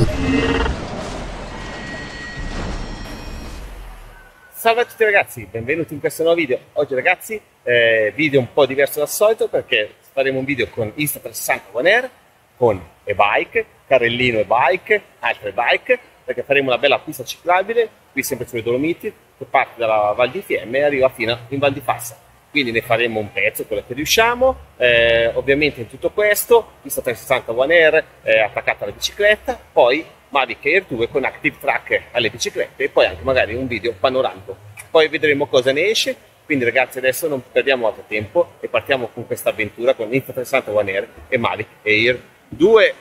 Salve a tutti ragazzi, benvenuti in questo nuovo video. Oggi ragazzi, video un po' diverso dal solito perché faremo un video con Insta360 One Air, con e-bike, carrellino e-bike, altre bike, perché faremo una bella pista ciclabile, qui sempre sulle Dolomiti, che parte dalla Val di Fiemme e arriva fino in Val di Fassa. Quindi ne faremo un pezzo, quello che riusciamo. Ovviamente in tutto questo, Insta360 One Air attaccata alla bicicletta, poi Mavic Air 2 con Active Track alle biciclette e poi anche magari un video panoramico. Poi vedremo cosa ne esce. Quindi ragazzi adesso non perdiamo altro tempo e partiamo con questa avventura con Insta360 One Air e Mavic Air 2.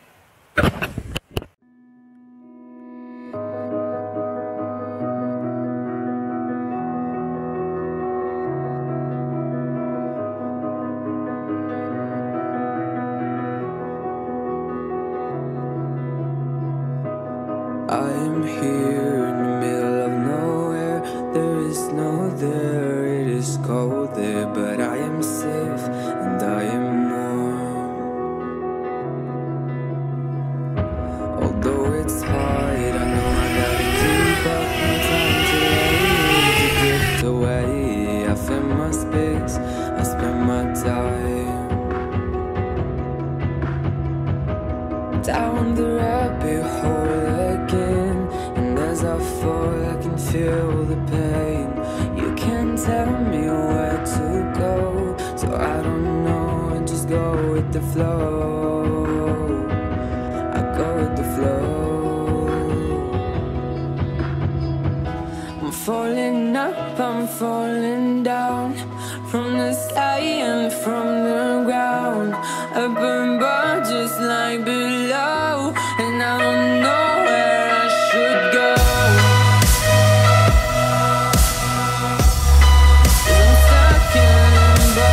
I am here in the middle of nowhere. There is no there, it is cold there, but I am safe and I am warm. Although it's hard, I know I gotta keep up. No time to wait to drift away. I find my space, I spend my time down the rabbit hole again, and as I fall I can feel the pain. You can't tell me where to go, so I don't know, I just go with the flow. I go with the flow. I'm falling up, I'm falling down, from the sky and from the ground. I burn bright just like below, and I don't know where I should go. 'Cause I'm stuck in limbo.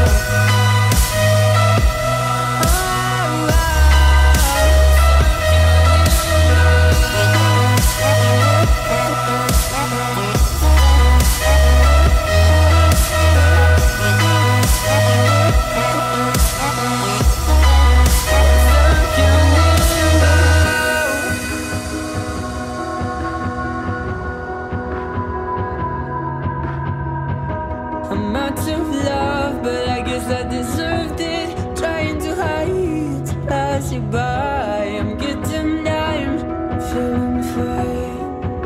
I'm out of love, but I guess I deserved it. Trying to hide, to pass you by. I'm getting down, feeling fine.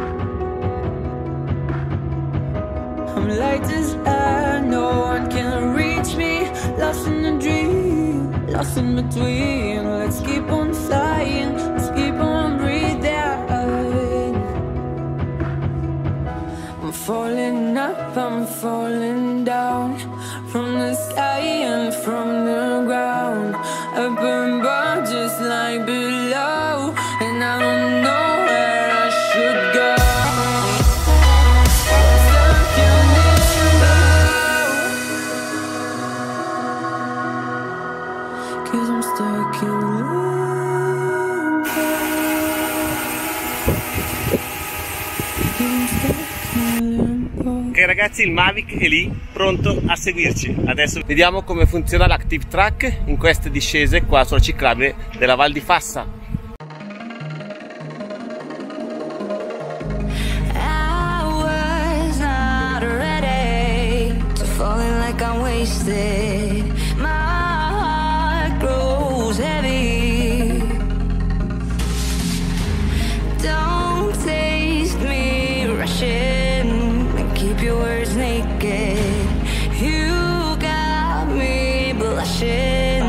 I'm light as air, no one can reach me. Lost in a dream, lost in between. Let's keep on flying, let's keep on breathing. I'm falling up, I'm falling down, from the sky and from the ground. I burn bright just like below, and I don't know where I should go. Stuck in limbo. 'Cause I'm stuck in limbo. Ok ragazzi, il Mavic è lì, pronto a seguirci. Adesso vediamo come funziona l'Active Track in queste discese qua sulla ciclabile della Val di Fassa. I was not ready to falling like I'm wasted. My heart grows heavy. Don't taste me rushing, keep your words naked. You got me blushing,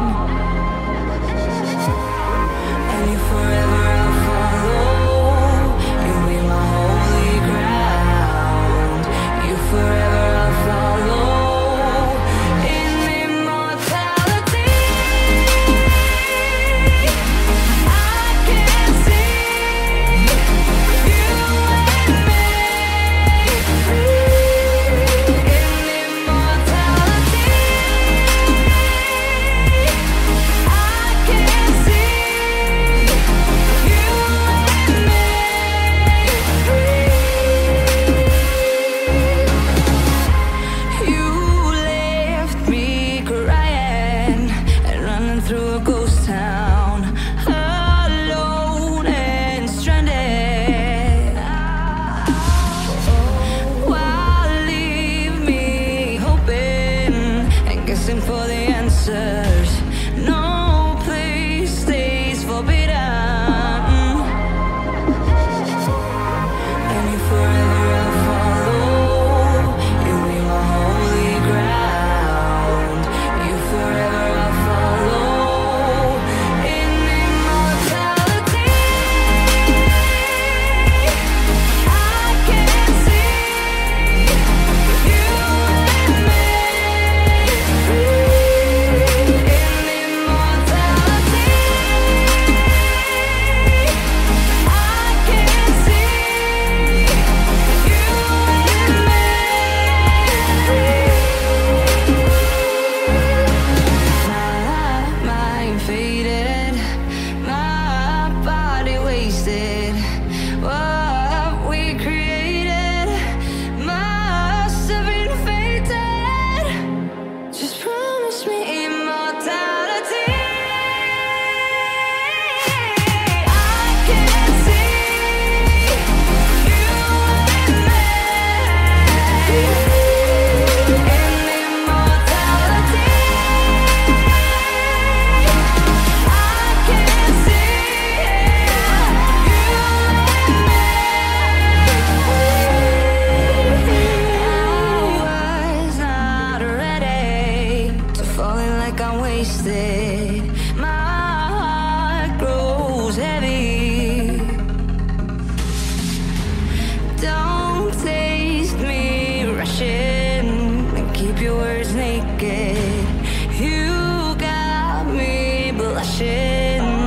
and you forever I'll follow. You be my holy ground. You forever I'll follow. In immortality, I can see you and me free. In immortality, I can see you and me free. You left me crying and running through a ghost town, alone naked. My heart grows heavy. Don't taste me rushing and keep your words naked. You got me blushing.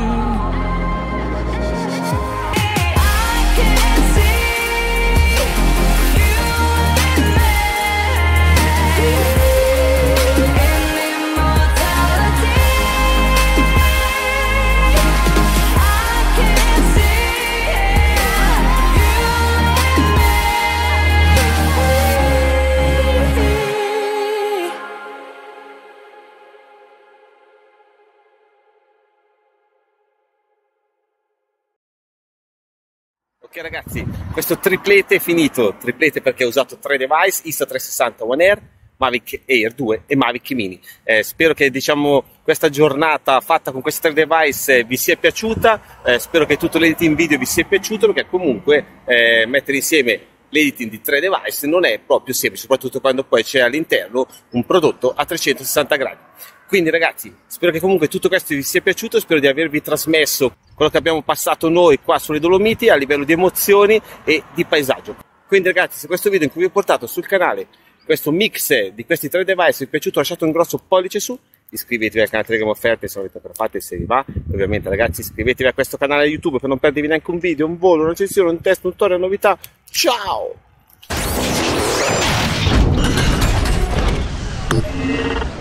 Ok ragazzi, questo triplete è finito, triplete perché ho usato 3 device, Insta360 One Air, Mavic Air 2 e Mavic Mini. Spero che questa giornata fatta con questi 3 device vi sia piaciuta, spero che tutto l'editing video vi sia piaciuto, perché comunque mettere insieme l'editing di 3 device non è proprio semplice, soprattutto quando poi c'è all'interno un prodotto a 360 gradi. Quindi ragazzi, spero che comunque tutto questo vi sia piaciuto, spero di avervi trasmesso quello che abbiamo passato noi qua sulle Dolomiti a livello di emozioni e di paesaggio. Quindi ragazzi, se questo video in cui vi ho portato sul canale questo mix di questi 3 device vi è piaciuto, lasciate un grosso pollice su, iscrivetevi al canale Telegram Offerte se avete ancora fatto e se vi va. Ovviamente ragazzi, iscrivetevi a questo canale YouTube per non perdervi neanche un video, un volo, una recensione, un test, un tutorial, una novità. Ciao!